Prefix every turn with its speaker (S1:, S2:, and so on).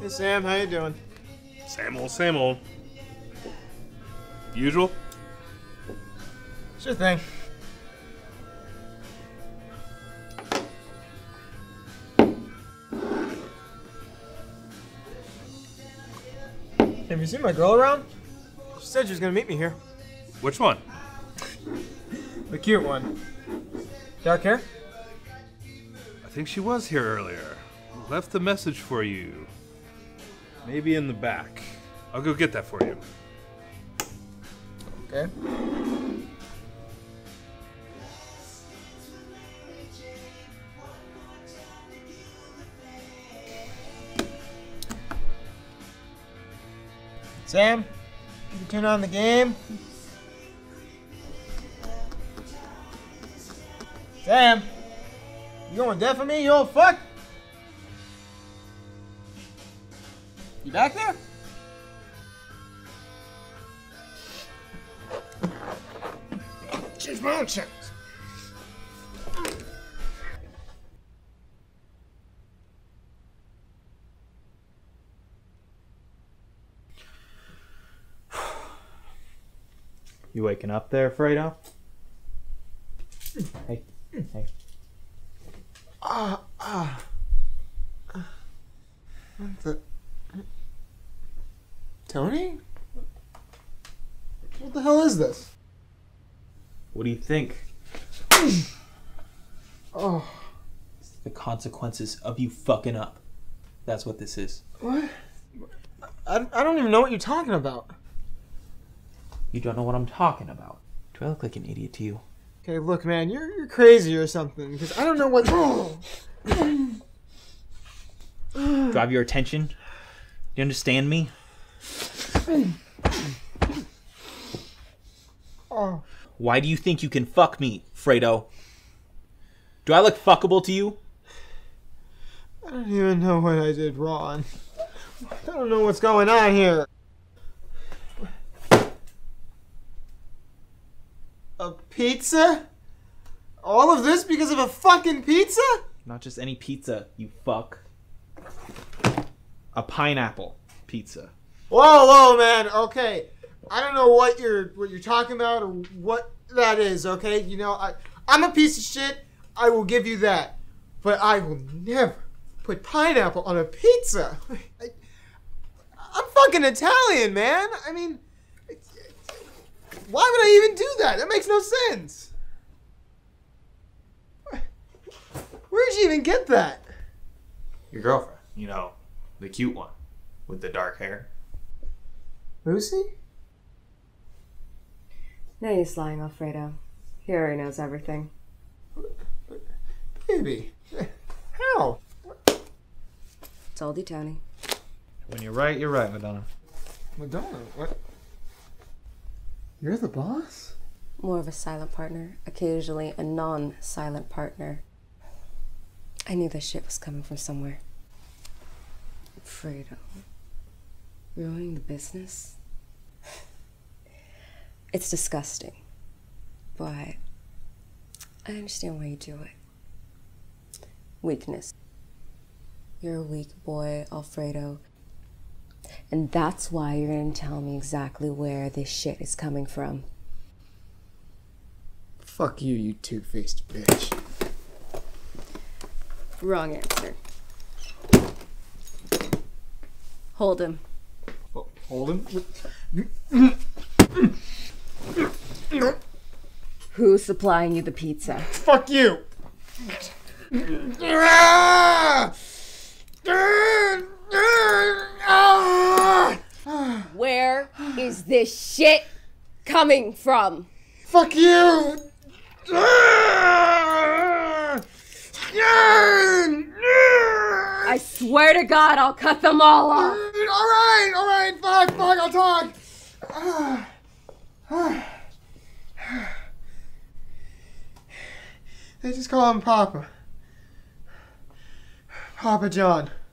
S1: Hey Sam, how you doing?
S2: Same old, same old. Usual?
S1: Sure thing. Have you seen my girl around? She said she was gonna meet me here.
S2: Which one?
S1: The cute one. Dark hair?
S2: I think she was here earlier. Left a message for you. Maybe in the back. I'll go get that for you.
S1: Okay. Sam, can you turn on the game? Sam, you going deaf for me, you old fuck? You back there? Change my own channels.
S3: You waking up there, Fredo? Hey, hey.
S1: What the? Tony? What the hell is this?
S3: What do you think?
S1: Oh.
S3: It's the consequences of you fucking up. That's what this is.
S1: What? I don't even know what you're talking about.
S3: You don't know what I'm talking about. Do I look like an idiot to you?
S1: Okay, look, man, you're crazy or something, because I don't know what...
S3: Do I have your attention? Do you understand me?
S1: Oh.
S3: Why do you think you can fuck me, Fredo? Do I look fuckable to you?
S1: I don't even know what I did wrong. I don't know what's going on here. A pizza? All of this because of a fucking pizza?
S3: Not just any pizza, you fuck. A pineapple pizza.
S1: Whoa, man. Okay, I don't know what you're talking about or what that is. Okay, you know I'm a piece of shit. I will give you that, but I will never put pineapple on a pizza. I'm fucking Italian, man. I mean, why would I even do that? That makes no sense. Where'd you even get that?
S4: Your girlfriend, you know, the cute one with the dark hair.
S1: Lucy?
S5: No use lying, Alfredo. He already knows everything.
S1: Baby. How?
S5: Told you, Tony.
S4: When you're right, Madonna.
S1: Madonna? What? You're the boss?
S5: More of a silent partner, occasionally a non-silent partner. I knew this shit was coming from somewhere. Fredo. Ruining the business? It's disgusting. But I understand why you do it. Weakness. You're a weak boy, Alfredo. And that's why you're gonna tell me exactly where this shit is coming from.
S1: Fuck you, you two-faced bitch.
S5: Wrong answer. Hold him.
S1: Oh, hold him?
S5: Who's supplying you the pizza?
S1: Fuck you!
S5: Where is this shit coming from?
S1: Fuck you!
S5: I swear to God, I'll cut them all off.
S1: Alright, fuck, I'll talk. They just call him Papa. Papa John.